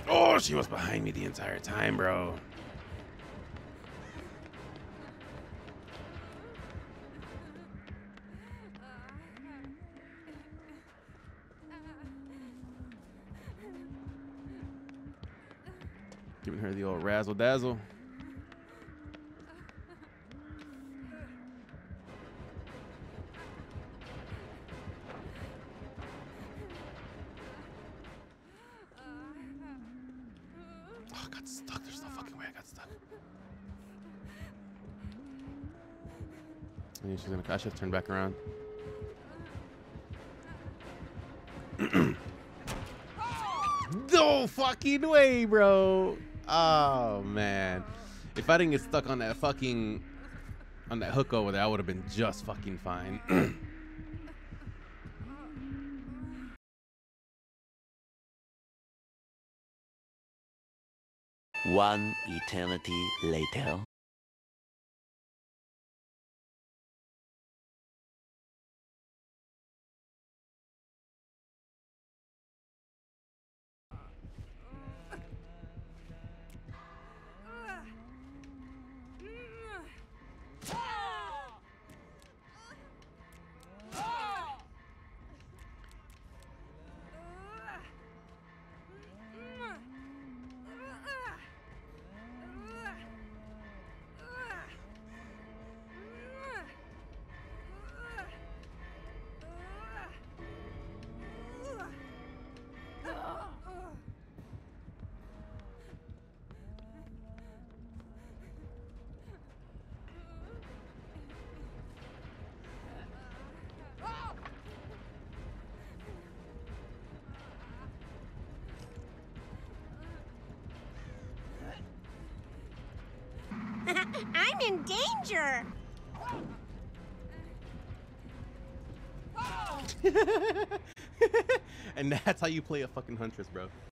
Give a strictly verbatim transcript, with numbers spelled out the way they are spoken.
Oh, she was behind me the entire time, bro. Giving her the old razzle dazzle. Oh, I got stuck. There's no fucking way I got stuck. I knew she was gonna. I should have turned back around. No fucking way, bro. Oh man, if I didn't get stuck on that fucking on that hook over there, I would have been just fucking fine. One eternity later. I'm in danger! And that's how you play a fucking Huntress, bro.